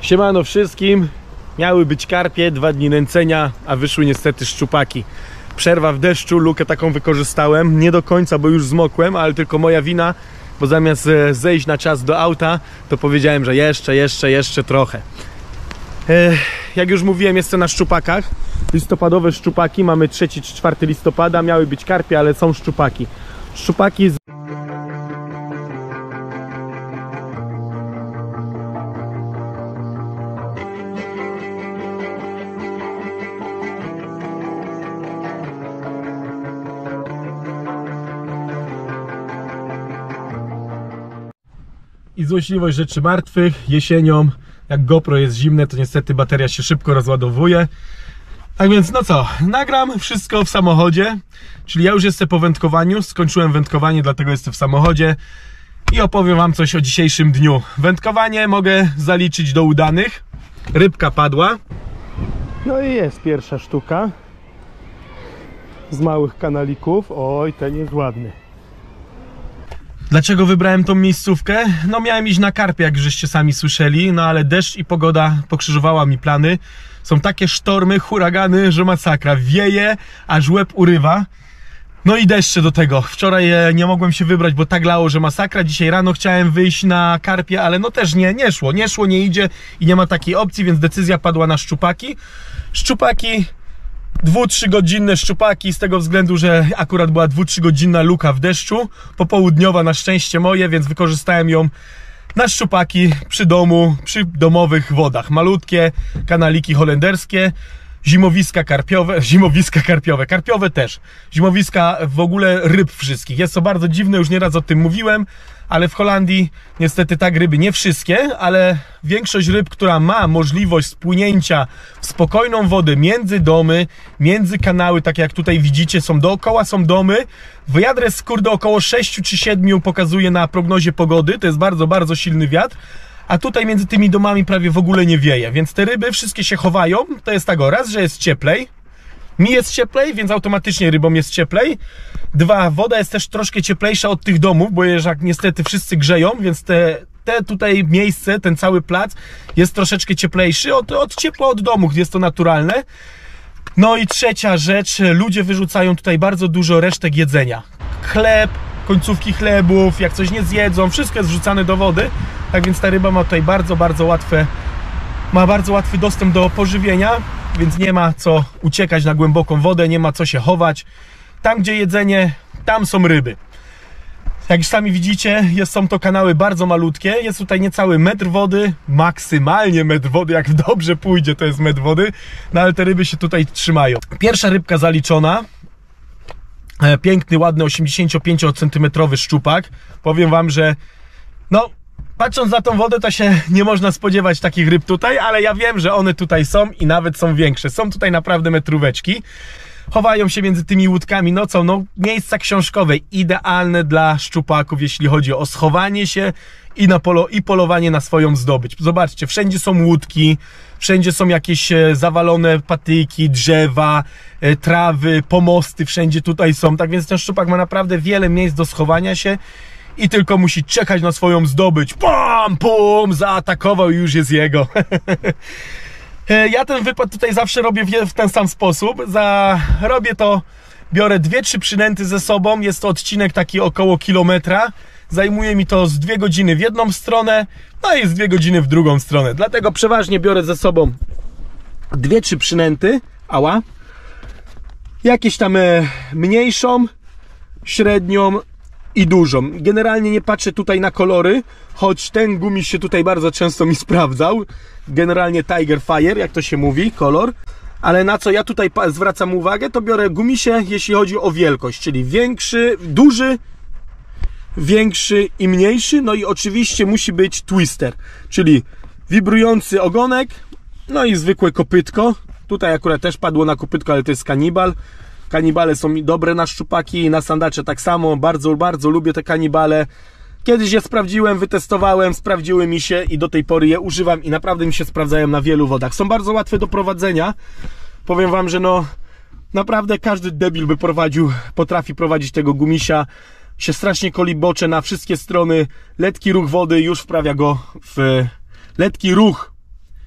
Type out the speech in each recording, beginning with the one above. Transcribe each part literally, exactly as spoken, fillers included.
Siemano wszystkim. Miały być karpie, dwa dni nęcenia, a wyszły niestety szczupaki. Przerwa w deszczu, lukę taką wykorzystałem. Nie do końca, bo już zmokłem, ale tylko moja wina, bo zamiast zejść na czas do auta, to powiedziałem, że jeszcze, jeszcze, jeszcze trochę. Ech, jak już mówiłem, jestem na szczupakach. Listopadowe szczupaki, mamy trzeci czy czwarty listopada. Miały być karpie, ale są szczupaki. Szczupaki z... I złośliwość rzeczy martwych. Jesienią, jak GoPro jest zimne, to niestety bateria się szybko rozładowuje. Tak więc no co, nagram wszystko w samochodzie. Czyli ja już jestem po wędkowaniu, skończyłem wędkowanie, dlatego jestem w samochodzie. I opowiem wam coś o dzisiejszym dniu. Wędkowanie mogę zaliczyć do udanych. Rybka padła. No i jest pierwsza sztuka z małych kanalików. Oj, ten jest ładny. Dlaczego wybrałem tą miejscówkę? No miałem iść na karpie, jak żeście sami słyszeli, no ale deszcz i pogoda pokrzyżowała mi plany. Są takie sztormy, huragany, że masakra. Wieje, aż łeb urywa. No i deszcze do tego. Wczoraj nie mogłem się wybrać, bo tak lało, że masakra. Dzisiaj rano chciałem wyjść na karpie, ale no też nie, nie szło. Nie szło, nie idzie i nie ma takiej opcji, więc decyzja padła na szczupaki. Szczupaki... dwu trzygodzinne szczupaki, z tego względu, że akurat była dwu trzygodzinna luka w deszczu, popołudniowa na szczęście moje, więc wykorzystałem ją na szczupaki przy domu, przy domowych wodach. Malutkie kanaliki holenderskie, zimowiska karpiowe, zimowiska karpiowe, karpiowe też, zimowiska w ogóle ryb wszystkich. Jest to bardzo dziwne, już nieraz o tym mówiłem, ale w Holandii niestety tak ryby, nie wszystkie, ale większość ryb, która ma możliwość spłynięcia w spokojną wodę między domy, między kanały, tak jak tutaj widzicie, są dookoła, są domy. Wiatr jest kurde około sześciu czy siedmiu pokazuje na prognozie pogody, to jest bardzo, bardzo silny wiatr. A tutaj między tymi domami prawie w ogóle nie wieje, więc te ryby wszystkie się chowają. To jest tak, o, raz, że jest cieplej. Mi jest cieplej, więc automatycznie rybom jest cieplej. Dwa, woda jest też troszkę cieplejsza od tych domów, bo jak niestety wszyscy grzeją, więc te, te tutaj miejsce, ten cały plac jest troszeczkę cieplejszy od, od ciepła od domów, jest to naturalne. No i trzecia rzecz, ludzie wyrzucają tutaj bardzo dużo resztek jedzenia. Chleb, końcówki chlebów, jak coś nie zjedzą, wszystko jest wrzucane do wody. Tak więc ta ryba ma tutaj bardzo, bardzo łatwe, ma bardzo łatwy dostęp do pożywienia, więc nie ma co uciekać na głęboką wodę, nie ma co się chować. Tam, gdzie jedzenie, tam są ryby. Jak już sami widzicie, jest, są to kanały bardzo malutkie. Jest tutaj niecały metr wody, maksymalnie metr wody, jak dobrze pójdzie, to jest metr wody. No ale te ryby się tutaj trzymają. Pierwsza rybka zaliczona. Piękny, ładny, osiemdziesięciopięciocentymetrowy szczupak. Powiem wam, że no... patrząc na tą wodę, to się nie można spodziewać takich ryb tutaj, ale ja wiem, że one tutaj są i nawet są większe. Są tutaj naprawdę metróweczki. Chowają się między tymi łódkami nocą. No, miejsca książkowe idealne dla szczupaków, jeśli chodzi o schowanie się i, na polo, i polowanie na swoją zdobycz. Zobaczcie, wszędzie są łódki, wszędzie są jakieś zawalone patyki, drzewa, trawy, pomosty, wszędzie tutaj są. Tak więc ten szczupak ma naprawdę wiele miejsc do schowania się. I tylko musi czekać na swoją zdobycz. Pum, pum, zaatakował i już jest jego. Ja ten wypad tutaj zawsze robię w ten sam sposób. Za... Robię to, biorę dwie, trzy przynęty ze sobą. Jest to odcinek taki około kilometra. Zajmuje mi to z dwie godziny w jedną stronę, no i z dwie godziny w drugą stronę. Dlatego przeważnie biorę ze sobą dwie, trzy przynęty. Ała. Jakieś tam mniejszą, średnią i dużą. Generalnie nie patrzę tutaj na kolory, choć ten gumiś się tutaj bardzo często mi sprawdzał. Generalnie Tiger Fire, jak to się mówi, kolor. Ale na co ja tutaj zwracam uwagę, to biorę gumisie, jeśli chodzi o wielkość, czyli większy, duży, większy i mniejszy. No i oczywiście musi być twister, czyli wibrujący ogonek, no i zwykłe kopytko. Tutaj akurat też padło na kopytko, ale to jest kanibal. Kanibale są dobre na szczupaki, na sandacze tak samo. Bardzo, bardzo lubię te kanibale. Kiedyś je sprawdziłem, wytestowałem, sprawdziły mi się i do tej pory je używam i naprawdę mi się sprawdzają na wielu wodach. Są bardzo łatwe do prowadzenia. Powiem wam, że no naprawdę każdy debil by prowadził, potrafi prowadzić tego gumisia. Się strasznie kolibocze na wszystkie strony. Letki ruch wody już wprawia go w... Letki ruch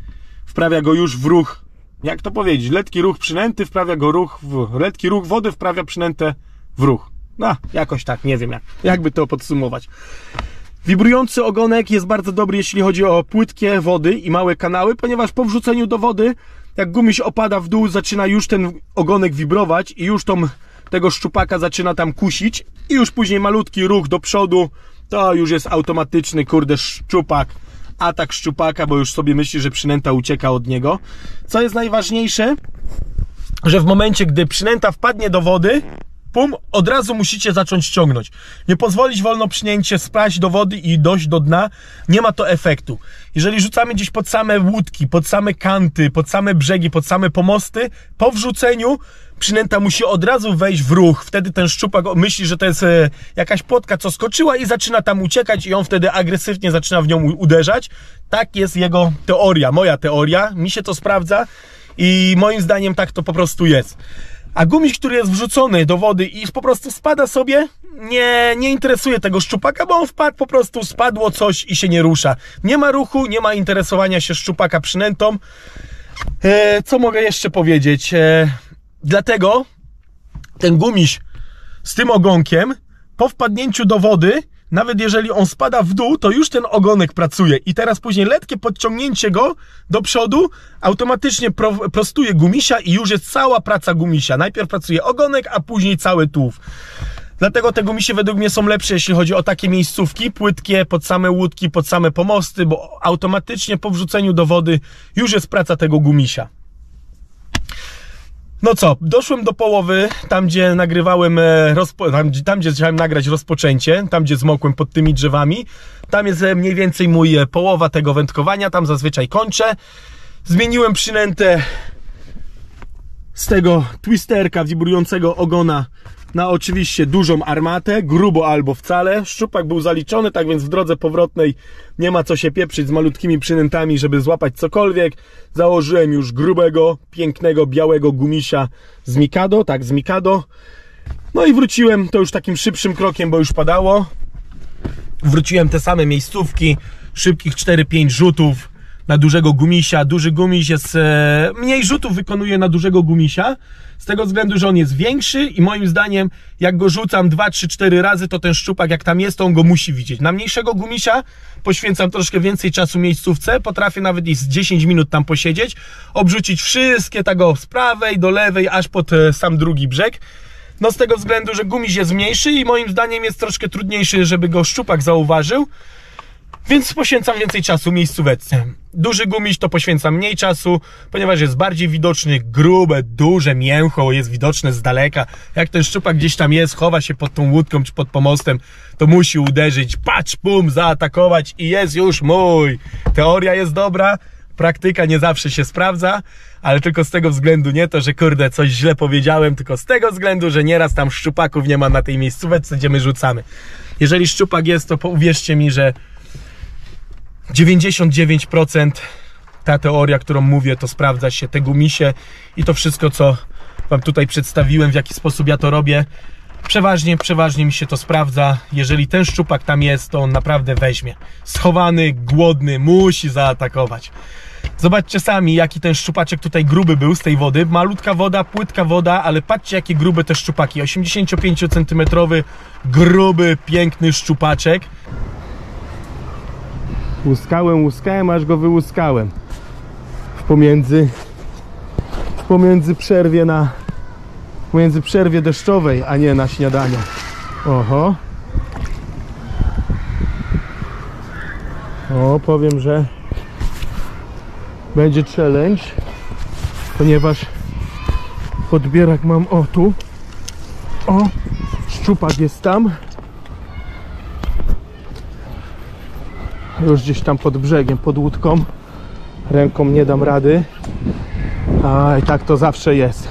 wprawia go już w ruch, jak to powiedzieć, letki ruch przynęty wprawia go ruch, w, letki ruch wody wprawia przynętę w ruch. No, jakoś tak, nie wiem jak, jakby to podsumować. Wibrujący ogonek jest bardzo dobry, jeśli chodzi o płytkie wody i małe kanały, ponieważ po wrzuceniu do wody, jak gumiś opada w dół, zaczyna już ten ogonek wibrować i już tą, tego szczupaka zaczyna tam kusić i już później malutki ruch do przodu, to już jest automatyczny, kurde, szczupak, atak szczupaka, bo już sobie myśli, że przynęta ucieka od niego. Co jest najważniejsze, że w momencie, gdy przynęta wpadnie do wody, pum, od razu musicie zacząć ciągnąć. Nie pozwolić wolno przynęcie spaść do wody i dojść do dna. Nie ma to efektu. Jeżeli rzucamy gdzieś pod same łódki, pod same kanty, pod same brzegi, pod same pomosty, po wrzuceniu przynęta musi od razu wejść w ruch. Wtedy ten szczupak myśli, że to jest e, jakaś płotka, co skoczyła i zaczyna tam uciekać i on wtedy agresywnie zaczyna w nią uderzać. Tak jest jego teoria, moja teoria. Mi się to sprawdza i moim zdaniem tak to po prostu jest. A gumiś, który jest wrzucony do wody i po prostu spada sobie, nie, nie interesuje tego szczupaka, bo on wpadł, po prostu spadło coś i się nie rusza. Nie ma ruchu, nie ma interesowania się szczupaka przynętą. E, co mogę jeszcze powiedzieć? E, dlatego ten gumiś z tym ogonkiem po wpadnięciu do wody, nawet jeżeli on spada w dół, to już ten ogonek pracuje i teraz później letkie podciągnięcie go do przodu automatycznie pro, prostuje gumisia i już jest cała praca gumisia. Najpierw pracuje ogonek, a później cały tułów. Dlatego te gumisie według mnie są lepsze, jeśli chodzi o takie miejscówki płytkie, pod same łódki, pod same pomosty, bo automatycznie po wrzuceniu do wody już jest praca tego gumisia. No co, doszłem do połowy, tam gdzie nagrywałem, tam, tam gdzie chciałem nagrać rozpoczęcie, tam gdzie zmokłem pod tymi drzewami. Tam jest mniej więcej mój połowa tego wędkowania, tam zazwyczaj kończę. Zmieniłem przynętę z tego twisterka wibrującego ogona na oczywiście dużą armatę, grubo albo wcale. Szczupak był zaliczony, tak więc w drodze powrotnej nie ma co się pieprzyć z malutkimi przynętami, żeby złapać cokolwiek. Założyłem już grubego, pięknego, białego gumisia z Mikado, tak, z Mikado. No i wróciłem, to już takim szybszym krokiem, bo już padało. Wróciłem te same miejscówki, szybkich cztery pięć rzutów na dużego gumisia. Duży gumiś jest, e, mniej rzutów wykonuje na dużego gumisia, z tego względu, że on jest większy i moim zdaniem jak go rzucam dwa, trzy, cztery razy, to ten szczupak jak tam jest, to on go musi widzieć. Na mniejszego gumisia poświęcam troszkę więcej czasu miejscówce, potrafię nawet i z dziesięć minut tam posiedzieć, obrzucić wszystkie tego z prawej do lewej, aż pod e, sam drugi brzeg. No z tego względu, że gumiś jest mniejszy i moim zdaniem jest troszkę trudniejszy, żeby go szczupak zauważył. Więc poświęcam więcej czasu miejscówce. Duży gumiś to poświęcam mniej czasu, ponieważ jest bardziej widoczny, grube, duże mięcho jest widoczne z daleka. Jak ten szczupak gdzieś tam jest, chowa się pod tą łódką czy pod pomostem, to musi uderzyć, patrz, pum, zaatakować i jest już mój. Teoria jest dobra, praktyka nie zawsze się sprawdza, ale tylko z tego względu nie to, że kurde, coś źle powiedziałem, tylko z tego względu, że nieraz tam szczupaków nie ma na tej miejscówce, gdzie my rzucamy. Jeżeli szczupak jest, to uwierzcie mi, że dziewięćdziesiąt dziewięć procent ta teoria, którą mówię, to sprawdza się, te gumisie i to wszystko, co wam tutaj przedstawiłem, w jaki sposób ja to robię, przeważnie, przeważnie mi się to sprawdza. Jeżeli ten szczupak tam jest, to on naprawdę weźmie. Schowany, głodny, musi zaatakować. Zobaczcie sami, jaki ten szczupaczek tutaj gruby był z tej wody. Malutka woda, płytka woda, ale patrzcie, jakie grube te szczupaki. osiemdziesięciopięciocentymetrowy, gruby, piękny szczupaczek. Łuskałem, łuskałem, aż go wyłuskałem. W pomiędzy, w pomiędzy przerwie na, w pomiędzy przerwie deszczowej, a nie na śniadanie. Oho. O, powiem, że będzie challenge, ponieważ podbierak mam o tu. O, szczupak jest tam. Już gdzieś tam pod brzegiem, pod łódką. Ręką nie dam rady. A i tak to zawsze jest.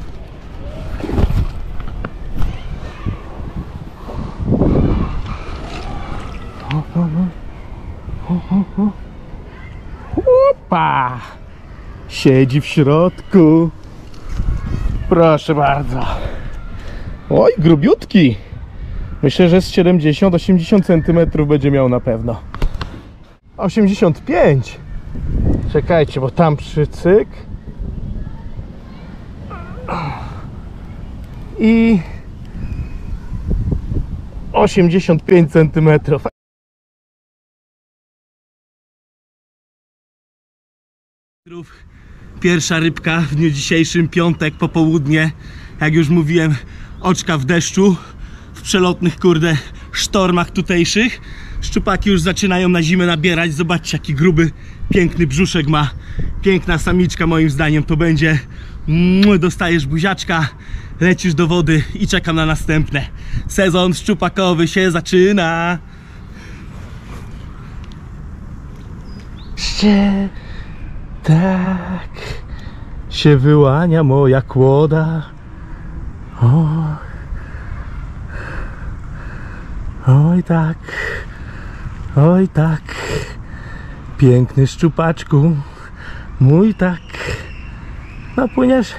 O, o, o. O, o, o. Opa! Siedzi w środku. Proszę bardzo. Oj, grubiutki. Myślę, że z siedemdziesiąt osiemdziesiąt centymetrów będzie miał na pewno. osiemdziesiąt pięć. Czekajcie, bo tam przycyk. I osiemdziesiąt pięć centymetrów. Pierwsza rybka w dniu dzisiejszym, piątek, popołudnie. Jak już mówiłem, oczka w deszczu, w przelotnych, kurde, sztormach tutejszych. Szczupaki już zaczynają na zimę nabierać. Zobaczcie, jaki gruby, piękny brzuszek ma. Piękna samiczka, moim zdaniem to będzie. Dostajesz buziaczka, lecisz do wody i czekam na następne. Sezon szczupakowy się zaczyna. Ście, tak się wyłania moja kłoda. O, oj tak, oj tak, piękny szczupaczku, mój tak. No płyniesz?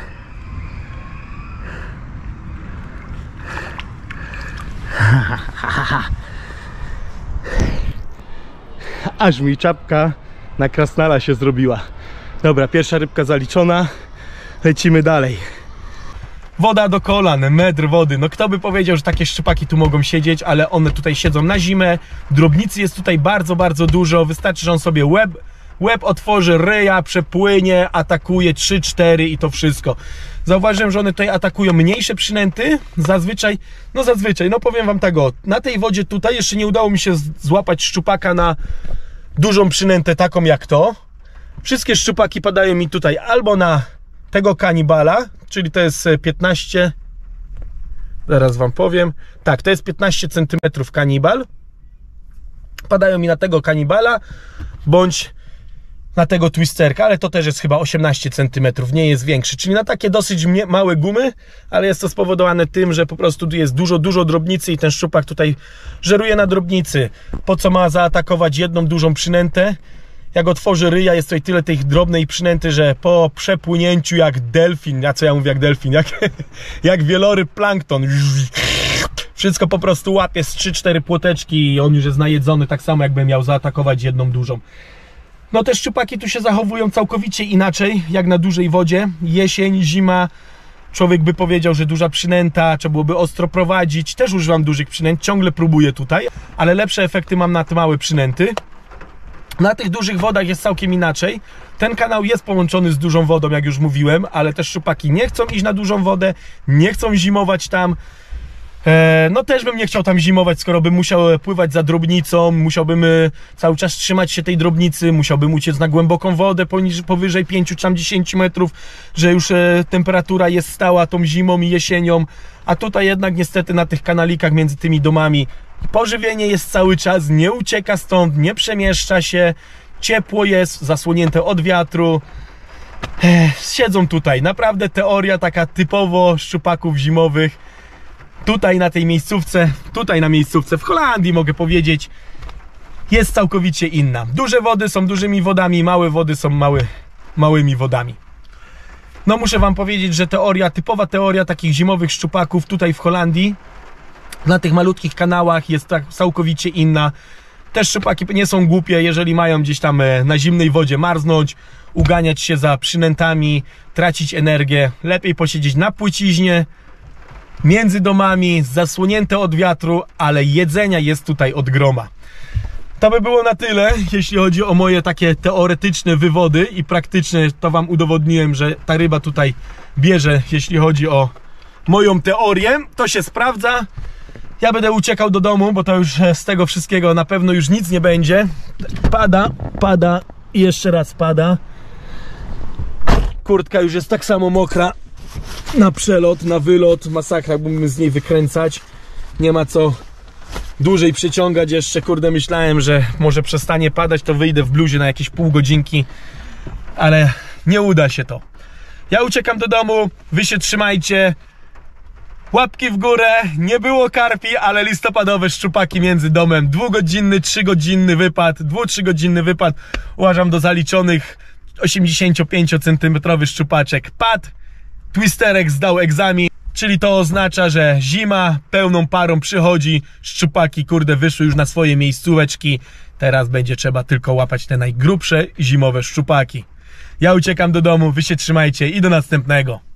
Aż mi czapka na krasnala się zrobiła. Dobra, pierwsza rybka zaliczona. Lecimy dalej. Woda do kolan, metr wody. No kto by powiedział, że takie szczupaki tu mogą siedzieć, ale one tutaj siedzą na zimę. Drobnicy jest tutaj bardzo, bardzo dużo. Wystarczy, że on sobie łeb, łeb otworzy, ryja, przepłynie, atakuje trzy cztery i to wszystko. Zauważyłem, że one tutaj atakują mniejsze przynęty. Zazwyczaj, no zazwyczaj, no powiem wam tak o, na tej wodzie tutaj jeszcze nie udało mi się złapać szczupaka na dużą przynętę taką jak to. Wszystkie szczupaki padają mi tutaj albo na tego kanibala, czyli to jest piętnaście, zaraz wam powiem, tak, to jest piętnaście centymetrów kanibal, padają mi na tego kanibala, bądź na tego twisterka, ale to też jest chyba osiemnaście centymetrów, nie jest większy, czyli na takie dosyć małe gumy, ale jest to spowodowane tym, że po prostu tu jest dużo, dużo drobnicy i ten szczupak tutaj żeruje na drobnicy. Po co ma zaatakować jedną dużą przynętę? Jak otworzy ryja, jest tutaj tyle tej drobnej przynęty, że po przepłynięciu jak delfin, a co ja mówię jak delfin, jak, jak wieloryb plankton, wszystko po prostu łapie z trzy cztery płoteczki i on już jest najedzony, tak samo jakby miał zaatakować jedną dużą. No te szczupaki tu się zachowują całkowicie inaczej, jak na dużej wodzie. Jesień, zima, człowiek by powiedział, że duża przynęta, trzeba byłoby ostro prowadzić. Też używam dużych przynęt, ciągle próbuję tutaj, ale lepsze efekty mam na te małe przynęty. Na tych dużych wodach jest całkiem inaczej. Ten kanał jest połączony z dużą wodą, jak już mówiłem, ale te szczupaki nie chcą iść na dużą wodę, nie chcą zimować tam. No też bym nie chciał tam zimować, skoro bym musiał pływać za drobnicą, musiałbym cały czas trzymać się tej drobnicy, musiałbym uciec na głęboką wodę poniżej, powyżej pięciu czy tam dziesięciu metrów, że już temperatura jest stała tą zimą i jesienią, a tutaj jednak niestety na tych kanalikach między tymi domami pożywienie jest cały czas, nie ucieka stąd, nie przemieszcza się, ciepło jest, zasłonięte od wiatru. Ech, siedzą tutaj, naprawdę teoria taka typowo szczupaków zimowych. Tutaj na tej miejscówce, tutaj na miejscówce w Holandii mogę powiedzieć, jest całkowicie inna. Duże wody są dużymi wodami, małe wody są mały, małymi wodami. No muszę wam powiedzieć, że teoria, typowa teoria takich zimowych szczupaków tutaj w Holandii, na tych malutkich kanałach jest tak całkowicie inna. Te szczupaki nie są głupie, jeżeli mają gdzieś tam na zimnej wodzie marznąć, uganiać się za przynętami, tracić energię, lepiej posiedzieć na płyciźnie, między domami, zasłonięte od wiatru, ale jedzenia jest tutaj od groma. To by było na tyle, jeśli chodzi o moje takie teoretyczne wywody i praktyczne, to wam udowodniłem, że ta ryba tutaj bierze, jeśli chodzi o moją teorię, to się sprawdza. Ja będę uciekał do domu, bo to już z tego wszystkiego na pewno już nic nie będzie. Pada, pada i jeszcze raz pada. Kurtka już jest tak samo mokra. Na przelot, na wylot, masakra, mógłbym z niej wykręcać. Nie ma co dłużej przyciągać jeszcze, kurde, myślałem, że może przestanie padać, to wyjdę w bluzie na jakieś pół godzinki, ale nie uda się to. Ja uciekam do domu, wy się trzymajcie, łapki w górę, nie było karpi, ale listopadowe szczupaki między domem, dwugodzinny, trzygodzinny wypad, dwu, trzygodzinny wypad, uważam do zaliczonych, osiemdziesięciopięciocentymetrowy szczupaczek padł. Twisterek zdał egzamin. Czyli to oznacza, że zima pełną parą przychodzi, szczupaki kurde wyszły już na swoje miejscóweczki. Teraz będzie trzeba tylko łapać te najgrubsze zimowe szczupaki. Ja uciekam do domu, wy się trzymajcie i do następnego.